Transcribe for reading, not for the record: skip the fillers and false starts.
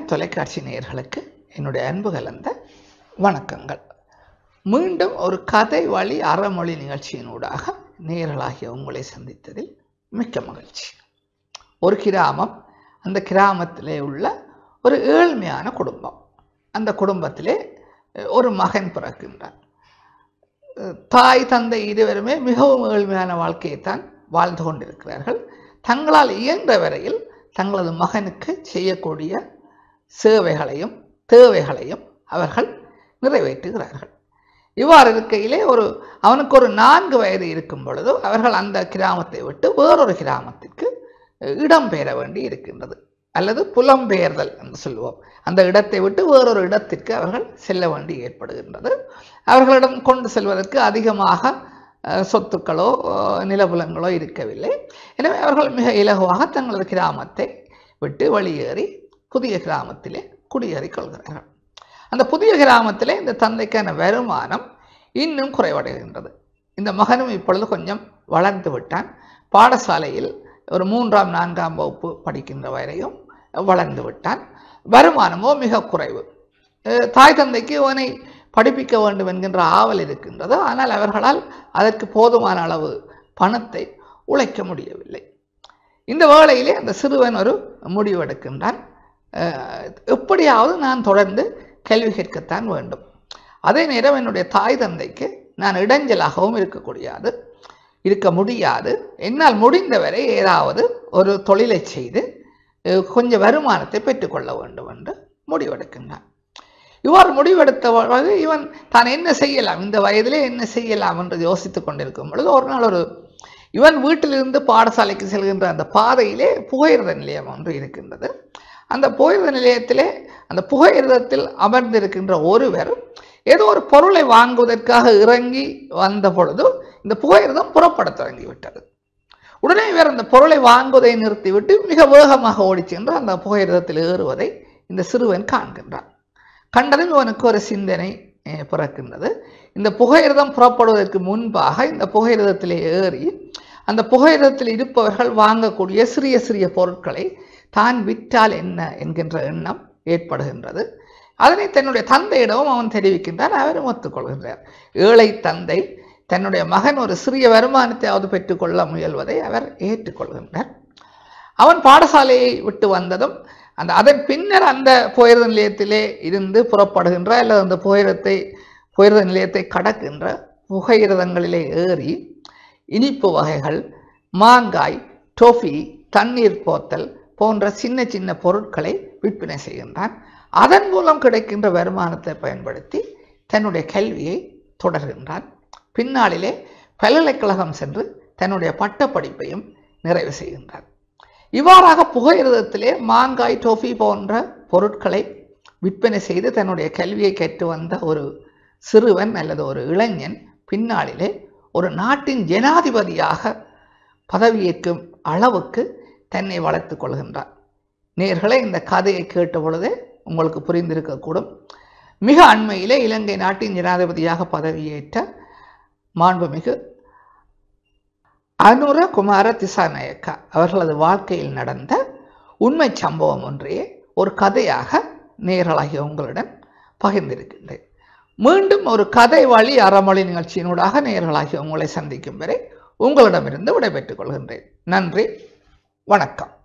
தொலைக்காட்சி நேயர்களுக்கு என்னுடைய அன்பு கலந்த வணக்கங்கள். மீண்டும் ஒரு கதை வழி அறமொழி நிகழ்ச்சியினூடாக நேயர்களாகிய உங்களை சந்தித்ததில் மிக்க மகிழ்ச்சி. ஒரு கிராமம், அந்த கிராமத்திலே உள்ள ஒரு ஏழ்மையான குடும்பம். அந்த குடும்பத்திலே ஒரு மகன் பிறக்கின்றான். தாய் தந்தை இருவருமே மிகவும் ஏழ்மையான வாழ்க்கையைத்தான் வாழ்ந்து கொண்டிருக்கிறார்கள். தங்களால் இயன்ற வரையில் தங்களது மகனுக்கு செய்யக்கூடிய சேவைகளையும் தேவைகளையும் அவர்கள் நிறைவேற்றுகிறார்கள். இவ்வாறு இருக்கையிலே அவனுக்கு ஒரு 4 வயது இருக்கும் பொழுது அவர்கள் அந்த கிராமத்தை விட்டு வேறொரு கிராமத்திற்கு இடம்பெயர வேண்டி இருக்கின்றது, அல்லது புலம்பெயர்தல் என்று சொல்லுவோம். அந்த இடத்தை விட்டு வேறொரு இடத்திற்கு அவர்கள் செல்ல வேண்டி ஏற்படுகின்றது. அவர்களிடம் கொண்டு செல்வதற்கு அதிகமாக சொத்துக்களோ நிலபுலங்களோ இருக்கவில்லை. எனவே அவர்கள் மிக இலகுவாக தங்களது கிராமத்தை விட்டு வெளியேறி புதிய கிராமத்திலே குடியேறிக் கொள்கிறார்கள். அந்த புதிய கிராமத்திலே இந்த தந்தைக்கான வருமானம் இன்னும் குறைவடைகின்றது. இந்த மகனும் இப்பொழுது கொஞ்சம் வளர்ந்து விட்டான். பாடசாலையில் ஒரு 3ஆம் 4ஆம் வகுப்பு படிக்கின்ற வரையும் வளர்ந்து விட்டான். வருமானமோ மிக குறைவு. தாய் தந்தைக்கு அவனை படிப்பிக்க வேண்டும் என்கின்ற ஆவல் இருக்கின்றது. ஆனால் அவர்களால் அதற்கு போதுமான அளவு பணத்தை உழைக்க முடியவில்லை. இந்த வேளையிலே அந்த சிறுவன் ஒரு முடிவெடுக்கின்றான். எப்படியாவது நான் தொடர்ந்து கல்வி கற்கத்தான் வேண்டும். அதே நேரம் என்னுடைய தாய் தந்தைக்கு நான் இடைஞ்சலாகவும் இருக்க முடியாது. என்னால் முடிந்தவரை ஏதாவது ஒரு தொழிலை செய்து கொஞ்சம் வருமானத்தை பெற்றுக்கொள்ள வேண்டும் என்று முடிவெடுக்கின்றான். இவ்வாறு முடிவெடுத்த இவன் தான் என்ன செய்யலாம், இந்த வயதிலே என்ன செய்யலாம் என்று யோசித்துக் கொண்டிருக்கும் பொழுது ஒரு நாள் இவன் வீட்டிலிருந்து பாடசாலைக்கு செல்கின்ற அந்த பாதையிலே புகையிரத நிலையம் ஒன்று இருக்கின்றது. அந்த புகையிரத நிலையத்திலே அந்த புகையிரதத்தில் அமர்ந்திருக்கின்ற ஒருவர் ஏதோ ஒரு பொருளை வாங்குவதற்காக இறங்கி வந்த பொழுது இந்த புகையிரதம் புறப்பட தொடங்கிவிட்டது. உடனே இவர் அந்த பொருளை வாங்குவதை நிறுத்திவிட்டு மிக வேகமாக ஓடி சென்று அந்த புகையிரதத்தில் ஏறுவதை இந்த சிறுவன் காண்கின்றான். கண்டதும் இவனுக்கு ஒரு சிந்தனை பிறக்கின்றது. இந்த புகையிரதம் புறப்படுவதற்கு முன்பாக இந்த புகையிரதத்திலே ஏறி அந்த புகையிரதத்தில் இருப்பவர்கள் வாங்கக்கூடிய சிறிய சிறிய பொருட்களை தான் விற்றால் என்ன என்கின்ற எண்ணம் ஏற்படுகின்றது. அதனை தன்னுடைய தந்தையிடமும் அவன் தெரிவிக்கின்றான். அவரும் ஒத்துக்கொள்கின்றார். ஏழை தந்தை தன்னுடைய மகன் ஒரு சிறிய வருமானத்தையாவது பெற்றுக்கொள்ள முயல்வதை அவர் ஏற்றுக்கொள்கின்றார். அவன் பாடசாலையை விட்டு வந்ததும் அதன் பின்னர் அந்த புகையிரத நிலையத்திலே இருந்து புறப்படுகின்ற அல்லது அந்த புகையிரத நிலையத்தை கடக்கின்ற புகையிரதங்களிலே ஏறி இனிப்பு வகைகள், மாங்காய், டோஃபி, தண்ணீர் போத்தல் போன்ற சின்ன சின்ன பொருட்களை விற்பனை செய்கின்றான். அதன் மூலம் கிடைக்கின்ற வருமானத்தை பயன்படுத்தி தன்னுடைய கல்வியை தொடர்கின்றான். பின்னாளிலே பல்கலைக்கழகம் சென்று தன்னுடைய பட்டப்படிப்பையும் நிறைவு செய்கின்றான். இவ்வாறாக புகையிரதத்திலே மாங்காய், டோஃபி போன்ற பொருட்களை விற்பனை செய்து தன்னுடைய கல்வியை கற்று வந்த ஒரு சிறுவன் அல்லது ஒரு இளைஞன் பின்னாளிலே ஒரு நாட்டின் ஜனாதிபதியாக பதவியேற்கும் அளவுக்கு தன்னை வளர்த்துக் கொள்கின்றார். நேயர்களே, இந்த கதையை கேட்ட பொழுதே உங்களுக்கு புரிந்திருக்கக்கூடும். மிக அண்மையிலே இலங்கை நாட்டின் ஜனாதிபதியாக பதவியேற்ற மாண்புமிகு அனுர குமார திசாநாயக்கா அவர்களது வாழ்க்கையில் நடந்த உண்மை சம்பவம் ஒன்றையே ஒரு கதையாக நேயர்களாகிய உங்களுடன் பகிர்ந்திருக்கின்றேன். மீண்டும் ஒரு கதை வழி அறமொழி நிகழ்ச்சியினூடாக நேயர்களாகிய உங்களை சந்திக்கும் வரை உங்களிடமிருந்து விடைபெற்றுக் கொள்கின்றேன். நன்றி, வணக்கம்.